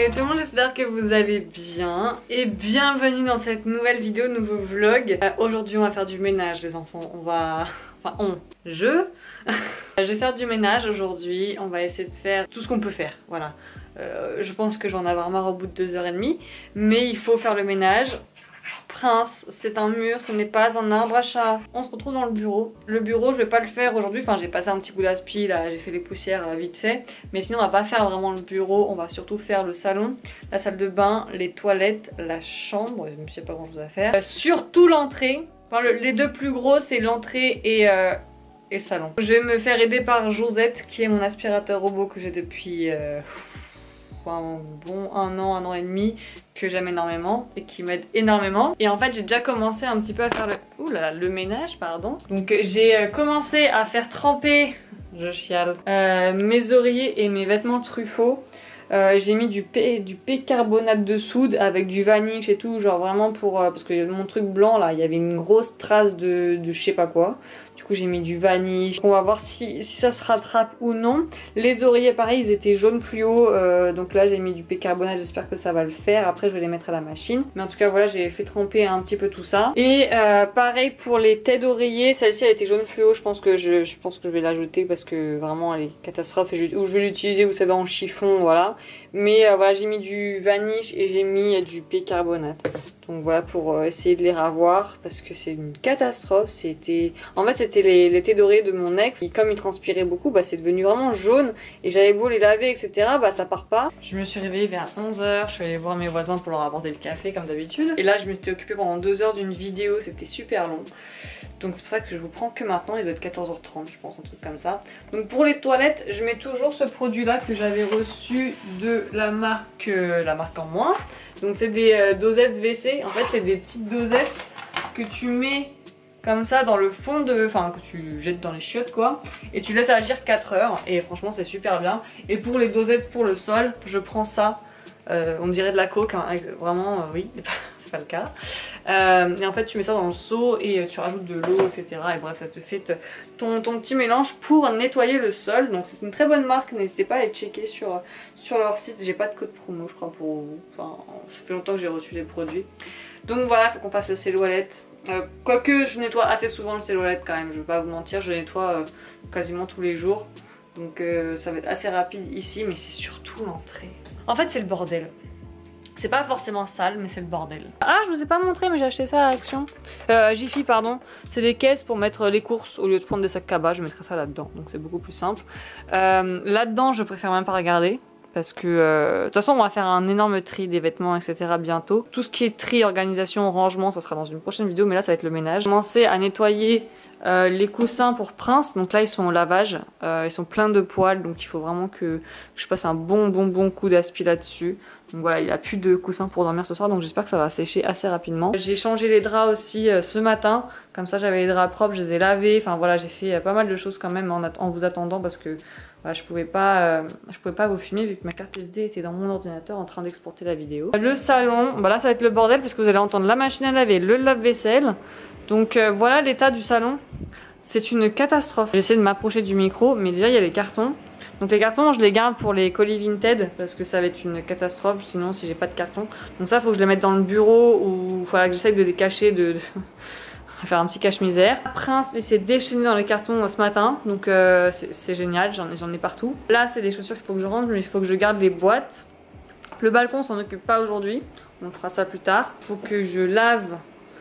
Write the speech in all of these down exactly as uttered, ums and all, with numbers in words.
Salut tout le monde, j'espère que vous allez bien et bienvenue dans cette nouvelle vidéo, nouveau vlog. Euh, Aujourd'hui on va faire du ménage les enfants, on va... Enfin on, je... je vais faire du ménage aujourd'hui, on va essayer de faire tout ce qu'on peut faire, voilà. Euh, je pense que j'en ai avoir marre au bout de deux heures trente, mais il faut faire le ménage. Prince, c'est un mur, ce n'est pas un arbre à chat. On se retrouve dans le bureau. Le bureau, je vais pas le faire aujourd'hui. Enfin, j'ai passé un petit coup d'aspi là, j'ai fait les poussières euh, vite fait. Mais sinon, on va pas faire vraiment le bureau. On va surtout faire le salon, la salle de bain, les toilettes, la chambre. Je ne sais pas grand chose à faire. Euh, surtout l'entrée. Enfin, le, les deux plus gros, c'est l'entrée et, euh, et le salon. Je vais me faire aider par Josette, qui est mon aspirateur robot que j'ai depuis. Euh... un bon un an, un an et demi, que j'aime énormément et qui m'aide énormément. Et en fait j'ai déjà commencé un petit peu à faire le, ouh là là, le ménage, pardon. Donc j'ai commencé à faire tremper, je chiale, euh, mes oreillers et mes vêtements Truffaut. Euh, j'ai mis du, P, du bicarbonate de soude avec du vanish et tout, genre vraiment pour... Euh, parce que mon truc blanc là, il y avait une grosse trace de, de je sais pas quoi. Du coup j'ai mis du vanish. On va voir si, si ça se rattrape ou non. Les oreillers pareil, ils étaient jaunes fluo, euh, donc là j'ai mis du bicarbonate, j'espère que ça va le faire. Après je vais les mettre à la machine. Mais en tout cas voilà, j'ai fait tremper un petit peu tout ça. Et euh, pareil pour les têtes d'oreiller, celle-ci elle était jaune fluo, je pense que je, je pense que je vais la jeter parce que vraiment elle est catastrophe. Et je, ou je vais l'utiliser, vous savez, en chiffon, voilà. Mais euh, voilà, j'ai mis du vanish et j'ai mis du bicarbonate. Donc voilà, pour euh, essayer de les ravoir parce que c'est une catastrophe. C'était, en fait c'était les, les têtes d'oreiller de mon ex. Et comme il transpirait beaucoup, bah c'est devenu vraiment jaune. Et j'avais beau les laver, et cetera. Bah ça part pas. Je me suis réveillée vers onze heures. Je suis allée voir mes voisins pour leur apporter le café comme d'habitude. Et là je m'étais occupée pendant deux heures d'une vidéo. C'était super long. Donc c'est pour ça que je vous prends que maintenant. Il doit être quatorze heures trente, je pense, un truc comme ça. Donc pour les toilettes, je mets toujours ce produit là que j'avais reçu de la marque, euh, la marque en moins. Donc c'est des euh, dosettes W C. En fait c'est des petites dosettes que tu mets comme ça dans le fond de... Enfin que tu jettes dans les chiottes quoi. Et tu laisses agir quatre heures. Et franchement c'est super bien. Et pour les dosettes pour le sol, je prends ça. Euh, on dirait de la coke, hein. Vraiment euh, oui, c'est pas le cas. Euh, et en fait tu mets ça dans le seau et tu rajoutes de l'eau, et cetera. Et bref ça te fait te, ton, ton petit mélange pour nettoyer le sol. Donc c'est une très bonne marque, n'hésitez pas à aller checker sur, sur leur site. J'ai pas de code promo je crois pour vous. Enfin ça fait longtemps que j'ai reçu les produits. Donc voilà, il faut qu'on passe le sel-oualette. Euh, quoique je nettoie assez souvent le sel-oualette quand même, je vais pas vous mentir, je nettoie euh, quasiment tous les jours. Donc euh, ça va être assez rapide ici, mais c'est surtout l'entrée. En fait c'est le bordel. C'est pas forcément sale, mais c'est le bordel. Ah, je vous ai pas montré, mais j'ai acheté ça à Action. Euh, Jiffy, pardon. C'est des caisses pour mettre les courses. Au lieu de prendre des sacs cabas, je mettrai ça là-dedans. Donc c'est beaucoup plus simple. Euh, là-dedans, je préfère même pas regarder. Parce que, euh, de toute façon, on va faire un énorme tri des vêtements, et cetera bientôt. Tout ce qui est tri, organisation, rangement, ça sera dans une prochaine vidéo. Mais là, ça va être le ménage. J'ai commencé à nettoyer euh, les coussins pour Prince. Donc là, ils sont au lavage. Euh, ils sont pleins de poils. Donc il faut vraiment que, que je passe un bon, bon, bon coup d'aspi là-dessus. Donc voilà, il n'y a plus de coussins pour dormir ce soir. Donc j'espère que ça va sécher assez rapidement. J'ai changé les draps aussi euh, ce matin. Comme ça, j'avais les draps propres, je les ai lavés. Enfin voilà, j'ai fait euh, pas mal de choses quand même en, en vous attendant parce que... Voilà, je pouvais pas, euh, je pouvais pas vous filmer vu que ma carte S D était dans mon ordinateur en train d'exporter la vidéo. Le salon, bah là ça va être le bordel parce que vous allez entendre la machine à laver, le lave-vaisselle. Donc euh, voilà l'état du salon. C'est une catastrophe. J'essaie de m'approcher du micro, mais déjà il y a les cartons. Donc les cartons, je les garde pour les colis Vinted parce que ça va être une catastrophe sinon si j'ai pas de carton. Donc ça, faut que je les mette dans le bureau ou voilà que j'essaie de les cacher de... de... faire un petit cache-misère. Prince il s'est déchaîné dans les cartons ce matin, donc euh, c'est génial, j'en ai, ai partout. Là c'est des chaussures qu'il faut que je rentre, mais il faut que je garde les boîtes. Le balcon on s'en occupe pas aujourd'hui, on fera ça plus tard. Il faut que je lave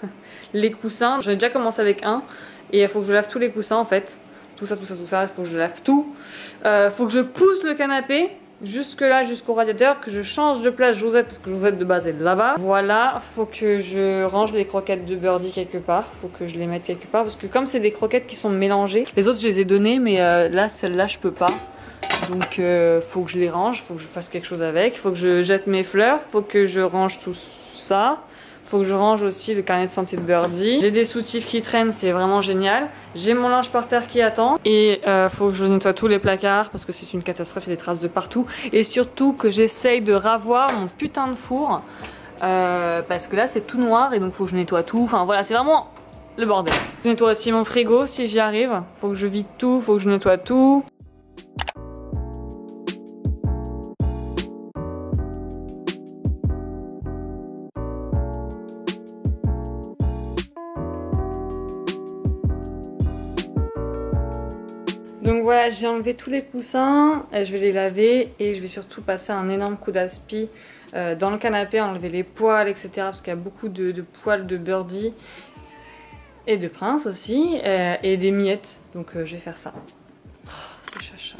les coussins, j'en ai déjà commencé avec un, et il faut que je lave tous les coussins en fait. Tout ça, tout ça, tout ça, il faut que je lave tout. Il euh, faut que je pousse le canapé jusque là, jusqu'au radiateur, que je change de place Josette parce que Josette de base est là-bas. Voilà, faut que je range les croquettes de Birdie quelque part, faut que je les mette quelque part parce que comme c'est des croquettes qui sont mélangées, les autres je les ai données mais euh, là celle-là je peux pas. Donc euh, faut que je les range, faut que je fasse quelque chose avec, faut que je jette mes fleurs, faut que je range tout ça. Faut que je range aussi le carnet de santé de Birdie. J'ai des soutifs qui traînent, c'est vraiment génial. J'ai mon linge par terre qui attend. Et euh, faut que je nettoie tous les placards parce que c'est une catastrophe, il y a des traces de partout. Et surtout que j'essaye de ravoir mon putain de four. Euh, parce que là c'est tout noir et donc faut que je nettoie tout. Enfin voilà, c'est vraiment le bordel. Je nettoie aussi mon frigo si j'y arrive. Faut que je vide tout, faut que je nettoie tout. Donc voilà, j'ai enlevé tous les coussins, je vais les laver et je vais surtout passer un énorme coup d'aspi euh, dans le canapé, enlever les poils, et cetera. Parce qu'il y a beaucoup de, de poils de Birdie et de Prince aussi, euh, et des miettes. Donc euh, je vais faire ça. Oh, c'est chacha.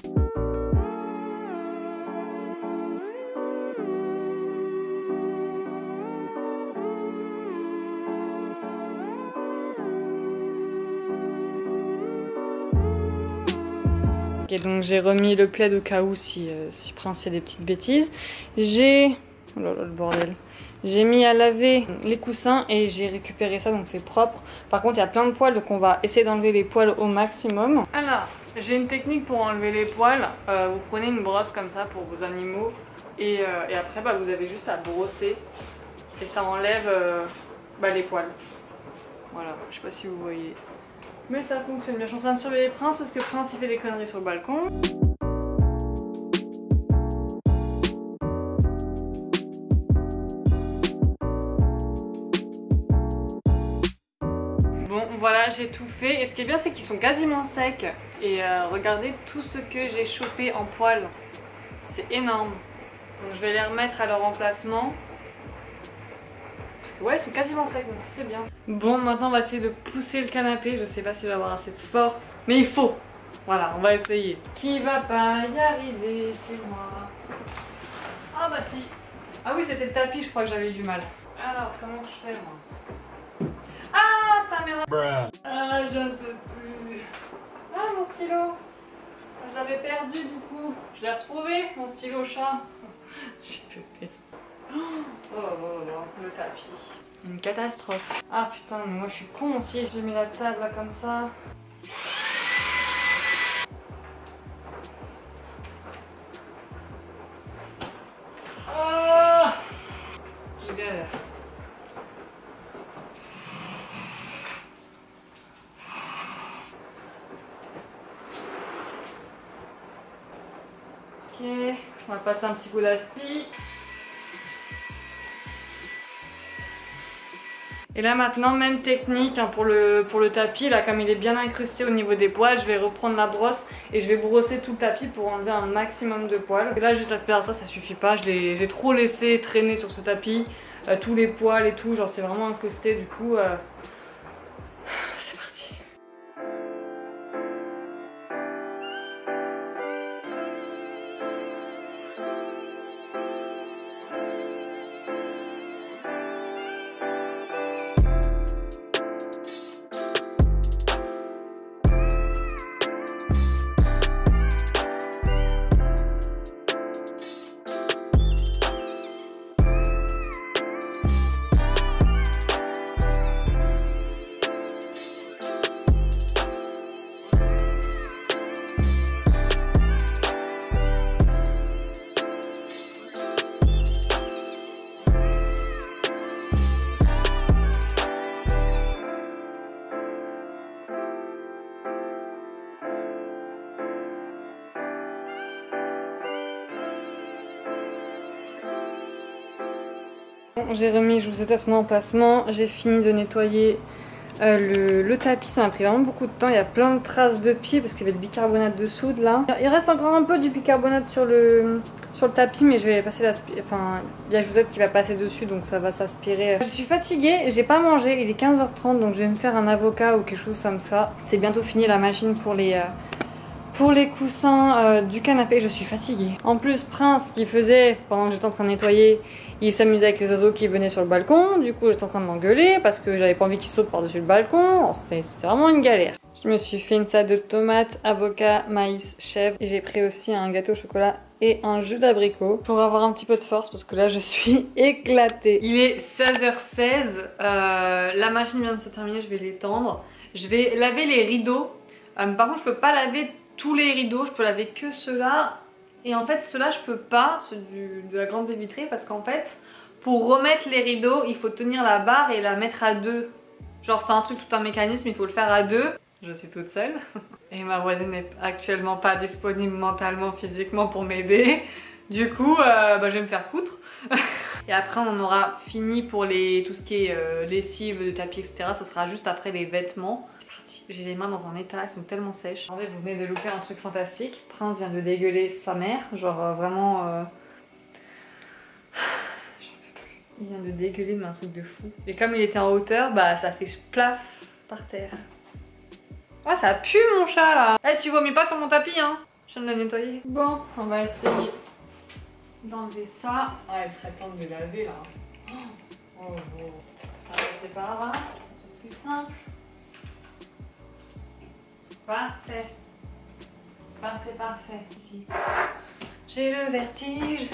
Et donc j'ai remis le plaid au cas où si, euh, si Prince fait des petites bêtises. J'ai... Oh là là, le bordel. J'ai mis à laver les coussins et j'ai récupéré ça, donc c'est propre. Par contre il y a plein de poils, donc on va essayer d'enlever les poils au maximum. Alors, j'ai une technique pour enlever les poils. Euh, vous prenez une brosse comme ça pour vos animaux et, euh, et après bah, vous avez juste à brosser et ça enlève euh, bah, les poils. Voilà, je sais pas si vous voyez. Mais ça fonctionne bien. Je suis en train de surveiller Prince parce que Prince il fait des conneries sur le balcon. Bon voilà, j'ai tout fait. Et ce qui est bien c'est qu'ils sont quasiment secs. Et euh, regardez tout ce que j'ai chopé en poils. C'est énorme. Donc je vais les remettre à leur emplacement. Parce que ouais, ils sont quasiment secs, donc ça c'est bien. Bon, maintenant on va essayer de pousser le canapé. Je sais pas si je vais avoir assez de force. Mais il faut. Voilà, on va essayer. Qui va pas y arriver, c'est moi. Ah bah si. Ah oui, c'était le tapis, je crois que j'avais eu du mal. Alors, comment je fais moi? Ah, ta mère. Ah, je ne peux plus. Ah, mon stylo. Je l'avais perdu du coup. Je l'ai retrouvé, mon stylo chat. J'ai peur. Oh là là là, le tapis. Une catastrophe. Ah putain, mais moi je suis con aussi. J'ai mis la table là comme ça. Oh, je galère. Ok, on va passer un petit coup d'aspi. Et là maintenant, même technique hein, pour, le, pour le tapis, là comme il est bien incrusté au niveau des poils, je vais reprendre la brosse et je vais brosser tout le tapis pour enlever un maximum de poils. Et là juste l'aspirateur ça suffit pas, j'ai trop laissé traîner sur ce tapis, euh, tous les poils et tout, genre c'est vraiment incrusté du coup. Euh... C'est parti. J'ai remis, je vous ai à son emplacement, j'ai fini de nettoyer euh, le, le tapis, ça m'a pris vraiment beaucoup de temps, il y a plein de traces de pieds parce qu'il y avait le bicarbonate de soude là. Il reste encore un peu du bicarbonate sur le, sur le tapis mais je vais passer l'aspirateur, enfin il y a Josette qui va passer dessus donc ça va s'aspirer. Je suis fatiguée, j'ai pas mangé, il est quinze heures trente donc je vais me faire un avocat ou quelque chose comme ça. C'est bientôt fini la machine pour les... Euh, Pour les coussins euh, du canapé, je suis fatiguée. En plus, Prince, qui faisait, pendant que j'étais en train de nettoyer, il s'amusait avec les oiseaux qui venaient sur le balcon. Du coup, j'étais en train de l'engueuler parce que j'avais pas envie qu'il saute par-dessus le balcon. C'était vraiment une galère. Je me suis fait une salade de tomates, avocat, maïs, chèvre. Et j'ai pris aussi un gâteau au chocolat et un jus d'abricot pour avoir un petit peu de force parce que là, je suis éclatée. Il est seize heures seize. Euh, la machine vient de se terminer, je vais l'étendre. Je vais laver les rideaux. Euh, par contre, je peux pas laver tous les rideaux, je peux laver que ceux-là. Et en fait, ceux-là, je peux pas, ceux du, de la grande baie vitrée, parce qu'en fait, pour remettre les rideaux, il faut tenir la barre et la mettre à deux. Genre, c'est un truc, tout un mécanisme, il faut le faire à deux. Je suis toute seule. Et ma voisine n'est actuellement pas disponible mentalement, physiquement pour m'aider. Du coup, euh, bah, je vais me faire foutre. Et après on en aura fini pour les, tout ce qui est euh, lessive, de tapis, et cetera. Ça sera juste après les vêtements. J'ai les mains dans un état, elles sont tellement sèches. En fait, vous venez de louper un truc fantastique. Prince vient de dégueuler sa mère, genre euh, vraiment... Euh... Il vient de dégueuler de un truc de fou. Et comme il était en hauteur, bah ça fait plaf par terre. Oh, ça pue mon chat là. Eh, hey, tu vomis pas sur mon tapis hein. Je viens de le nettoyer. Bon, on va essayer d'enlever ça. Ah, il serait temps de le laver là. Oh, oh, oh. On va passer par là, c'est plus simple. Parfait. Parfait, parfait. Ici. J'ai le vertige.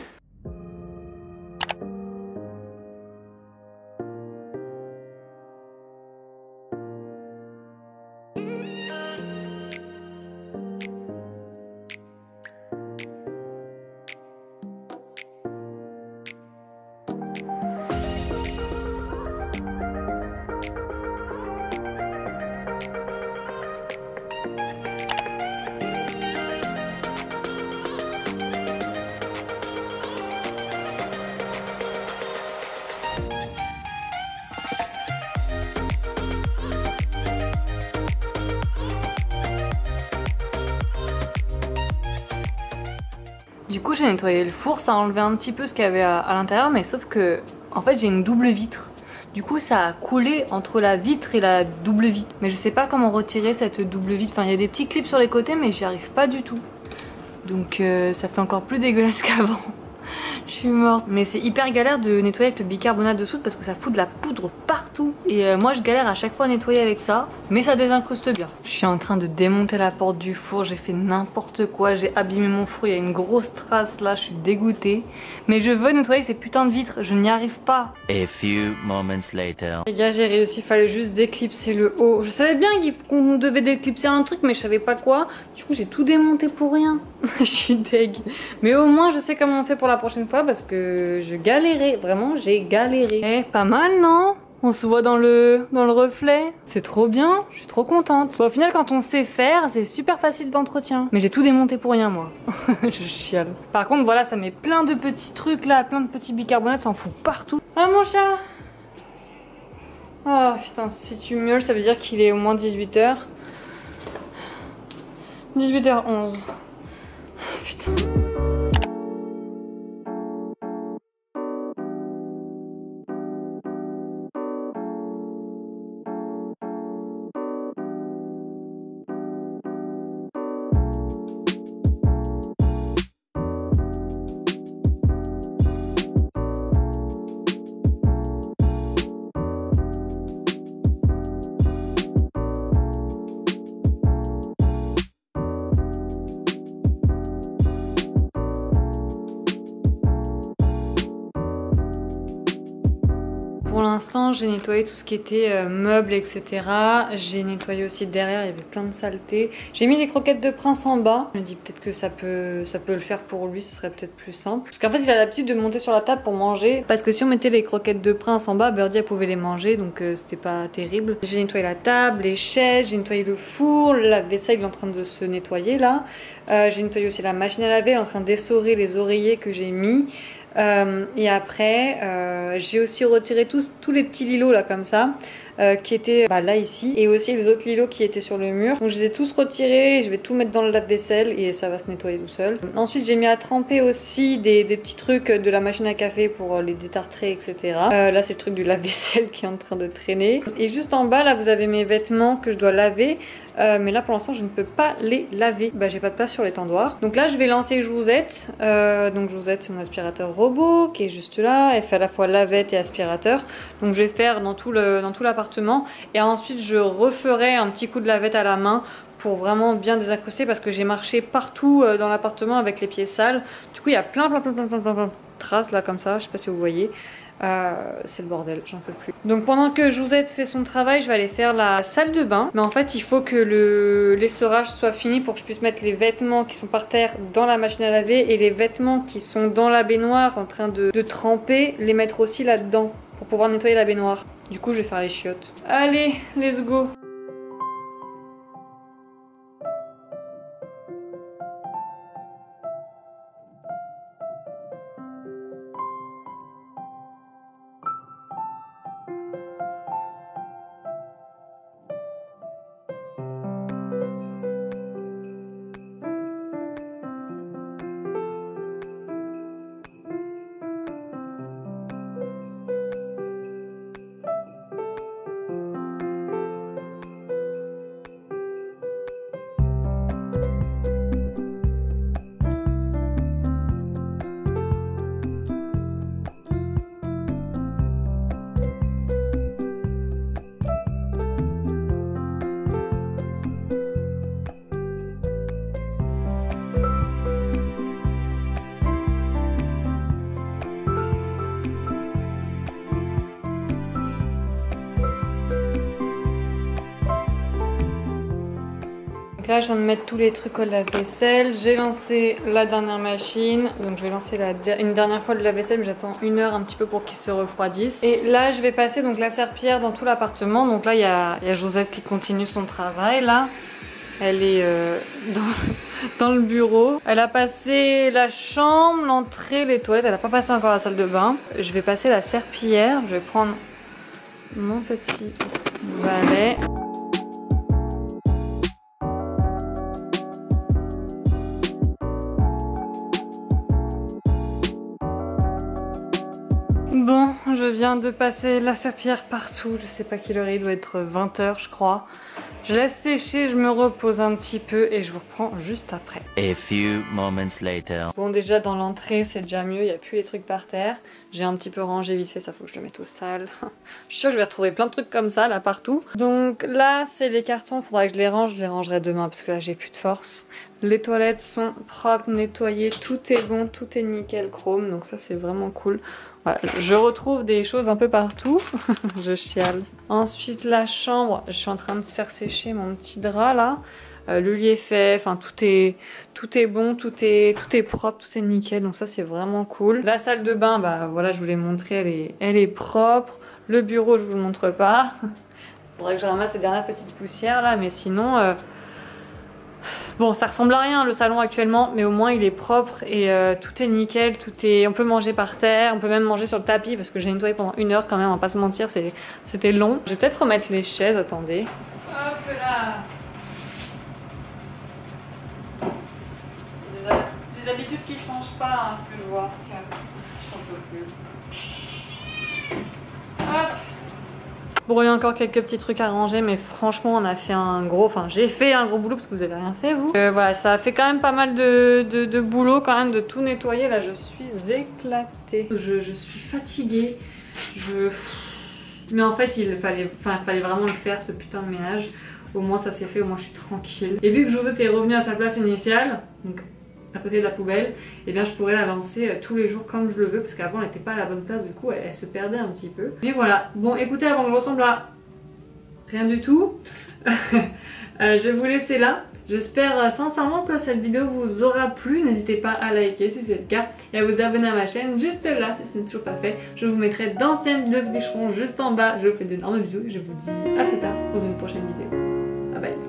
Du coup j'ai nettoyé le four, ça a enlevé un petit peu ce qu'il y avait à, à l'intérieur, mais sauf que en fait j'ai une double vitre. Du coup ça a coulé entre la vitre et la double vitre. Mais je sais pas comment retirer cette double vitre. Enfin il y a des petits clips sur les côtés mais j'y arrive pas du tout. Donc euh, ça fait encore plus dégueulasse qu'avant. Je suis morte. Mais c'est hyper galère de nettoyer avec le bicarbonate de soude parce que ça fout de la poudre partout. Et euh, moi je galère à chaque fois à nettoyer avec ça. Mais ça désincruste bien. Je suis en train de démonter la porte du four. J'ai fait n'importe quoi. J'ai abîmé mon four. Il y a une grosse trace là. Je suis dégoûtée. Mais je veux nettoyer ces putains de vitres. Je n'y arrive pas. A few moments later. Les gars, j'ai réussi. Il fallait juste déclipser le haut. Je savais bien qu'on devait déclipser un truc mais je savais pas quoi. Du coup j'ai tout démonté pour rien. Je suis deg. Mais au moins je sais comment on fait pour la prochaine fois parce que je galérais. Vraiment j'ai galéré. Eh, pas mal non? On se voit dans le, dans le reflet. C'est trop bien, je suis trop contente. Bon, au final quand on sait faire, c'est super facile d'entretien. Mais j'ai tout démonté pour rien moi. Je chiale. Par contre voilà, ça met plein de petits trucs là, plein de petits bicarbonates, ça en fout partout. Ah mon chat! Oh putain, si tu miaules ça veut dire qu'il est au moins dix-huit heures. dix-huit heures onze. Putain. Pour l'instant, j'ai nettoyé tout ce qui était euh, meubles, et cetera. J'ai nettoyé aussi derrière, il y avait plein de saletés. J'ai mis les croquettes de Prince en bas. Je me dis peut-être que ça peut, ça peut le faire pour lui, ce serait peut-être plus simple. Parce qu'en fait, il a l'habitude de monter sur la table pour manger. Parce que si on mettait les croquettes de Prince en bas, Birdie elle pouvait les manger, donc euh, c'était pas terrible. J'ai nettoyé la table, les chaises, j'ai nettoyé le four, la vaisselle est en train de se nettoyer là. Euh, j'ai nettoyé aussi la machine à laver, en train d'essorer les oreillers que j'ai mis. Euh, et après euh, j'ai aussi retiré tous, tous les petits lilos là comme ça euh, qui étaient bah, là ici, et aussi les autres lilos qui étaient sur le mur. Donc je les ai tous retirés, je vais tout mettre dans le lave-vaisselle et ça va se nettoyer tout seul. Ensuite j'ai mis à tremper aussi des, des petits trucs de la machine à café pour les détartrer, et cetera. Euh, là c'est le truc du lave-vaisselle qui est en train de traîner. Et juste en bas là vous avez mes vêtements que je dois laver. Euh, mais là pour l'instant je ne peux pas les laver. Bah j'ai pas de place sur l'étendoir. Donc là je vais lancer Jouzette. Euh, donc Jouzette c'est mon aspirateur robot qui est juste là. Elle fait à la fois lavette et aspirateur. Donc je vais faire dans tout le, dans tout l'appartement. Et ensuite je referai un petit coup de lavette à la main pour vraiment bien désincruster parce que j'ai marché partout dans l'appartement avec les pieds sales. Du coup il y a plein plein plein plein plein plein, plein de traces là comme ça. Je sais pas si vous voyez. Euh, c'est le bordel, j'en peux plus. Donc pendant que Jouzette fait son travail, je vais aller faire la salle de bain. Mais en fait il faut que le l'essorage soit fini pour que je puisse mettre les vêtements qui sont par terre dans la machine à laver, et les vêtements qui sont dans la baignoire en train de, de tremper, les mettre aussi là-dedans pour pouvoir nettoyer la baignoire. Du coup je vais faire les chiottes. Allez, let's go. là je viens de mettre tous les trucs au lave-vaisselle. J'ai lancé la dernière machine. Donc je vais lancer la de une dernière fois le lave-vaisselle, mais j'attends une heure un petit peu pour qu'il se refroidisse. Et là je vais passer donc la serpillière dans tout l'appartement. Donc là il y a, y a Josette qui continue son travail là. Elle est euh, dans, dans le bureau. Elle a passé la chambre, l'entrée, les toilettes. Elle n'a pas passé encore la salle de bain. Je vais passer la serpillière. Je vais prendre mon petit balai. Bon, je viens de passer la serpillière partout. Je sais pas quelle heure il doit être vingt heures je crois. Je laisse sécher, je me repose un petit peu et je vous reprends juste après. A few moments later. Bon, déjà dans l'entrée c'est déjà mieux, il n'y a plus les trucs par terre. J'ai un petit peu rangé vite fait, ça faut que je le mette au sale. Je suis sûre que je vais retrouver plein de trucs comme ça là partout. Donc là c'est les cartons, il faudra que je les range, je les rangerai demain parce que là j'ai plus de force. Les toilettes sont propres, nettoyées, tout est bon, tout est nickel chrome, donc ça c'est vraiment cool. Voilà, je retrouve des choses un peu partout. Je chiale. Ensuite la chambre, je suis en train de faire sécher mon petit drap là. Euh, le lit est fait, enfin tout est, tout est bon, tout est, tout est propre, tout est nickel, donc ça c'est vraiment cool. La salle de bain, bah voilà je vous l'ai montré, elle est, elle est propre. Le bureau je vous le montre pas. Faudrait que je ramasse ces dernières petites poussières là, mais sinon... Euh... Bon, ça ressemble à rien le salon actuellement, mais au moins il est propre et euh, tout est nickel, tout est... On peut manger par terre, on peut même manger sur le tapis parce que j'ai nettoyé pendant une heure quand même, on va pas se mentir, c'était long. Je vais peut-être remettre les chaises, attendez. Hop là. Des, des habitudes qui ne changent pas, hein, ce que je vois. Je n'en peux plus. Hop. Bon, il y a encore quelques petits trucs à ranger, mais franchement, on a fait un gros... Enfin, j'ai fait un gros boulot parce que vous avez rien fait, vous. Euh, voilà, ça a fait quand même pas mal de, de, de boulot, quand même, de tout nettoyer. Là, je suis éclatée. Je, je suis fatiguée. Je... Mais en fait, il fallait, enfin, il fallait vraiment le faire, ce putain de ménage. Au moins, ça s'est fait, au moins, je suis tranquille. Et vu que Josette est revenue à sa place initiale, donc à côté de la poubelle, et bien je pourrais la lancer tous les jours comme je le veux parce qu'avant elle n'était pas à la bonne place, du coup elle, elle se perdait un petit peu. Mais voilà, bon écoutez, avant que je ressemble à rien du tout, euh, je vais vous laisser là. J'espère sincèrement que cette vidéo vous aura plu. N'hésitez pas à liker si c'est le cas et à vous abonner à ma chaîne juste là si ce n'est toujours pas fait. Je vous mettrai d'anciennes vidéos de bicheron juste en bas. Je vous fais d'énormes bisous et je vous dis à plus tard dans une prochaine vidéo. Bye bye.